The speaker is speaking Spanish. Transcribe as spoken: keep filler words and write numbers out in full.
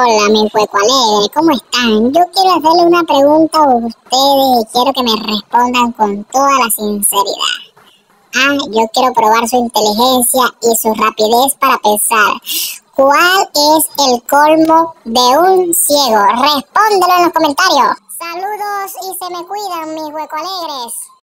Hola, mi hueco alegre, ¿cómo están? Yo quiero hacerle una pregunta a ustedes y quiero que me respondan con toda la sinceridad. Ah, yo quiero probar su inteligencia y su rapidez para pensar. ¿Cuál es el colmo de un ciego? Respóndelo en los comentarios. Saludos y se me cuidan, mis hueco alegres.